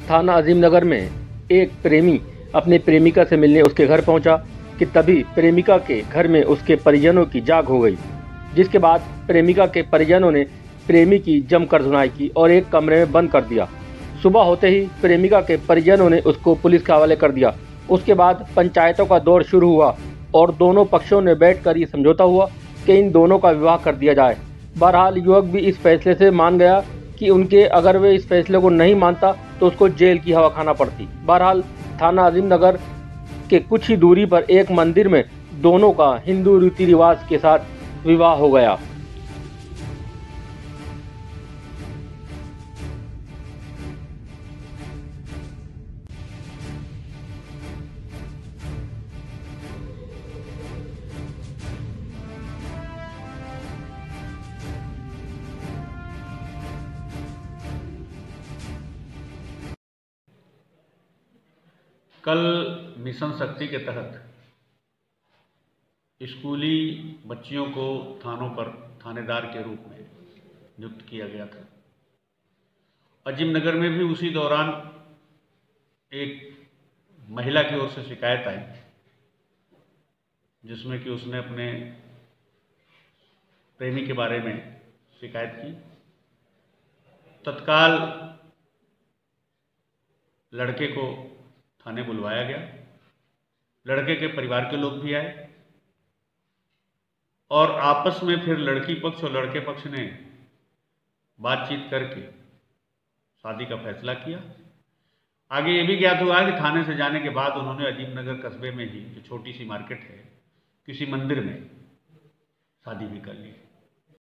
थाना अजीमनगर में एक प्रेमी अपनी प्रेमिका से मिलने उसके घर पहुंचा कि तभी प्रेमिका के घर में उसके परिजनों की जाग हो गई, जिसके बाद प्रेमिका के परिजनों ने प्रेमी की जमकर धुनाई की और एक कमरे में बंद कर दिया। सुबह होते ही प्रेमिका के परिजनों ने उसको पुलिस के हवाले कर दिया। उसके बाद पंचायतों का दौर शुरू हुआ और दोनों पक्षों ने बैठकर ये समझौता हुआ कि इन दोनों का विवाह कर दिया जाए। बहरहाल युवक भी इस फैसले से मान गया कि अगर वे इस फैसले को नहीं मानता तो उसको जेल की हवा खाना पड़ती। बहरहाल थाना अजीमनगर के कुछ ही दूरी पर एक मंदिर में दोनों का हिंदू रीति रिवाज के साथ विवाह हो गया। कल मिशन शक्ति के तहत स्कूली बच्चियों को थानों पर थानेदार के रूप में नियुक्त किया गया था। अजीमनगर में भी उसी दौरान एक महिला की ओर से शिकायत आई, जिसमें कि उसने अपने प्रेमी के बारे में शिकायत की। तत्काल लड़के को थाने बुलवाया गया। लड़के के परिवार के लोग भी आए और आपस में फिर लड़की पक्ष और लड़के पक्ष ने बातचीत करके शादी का फैसला किया। आगे ये भी ज्ञात हुआ कि थाने से जाने के बाद उन्होंने अजीमनगर कस्बे में ही, जो छोटी सी मार्केट है, किसी मंदिर में शादी भी कर ली।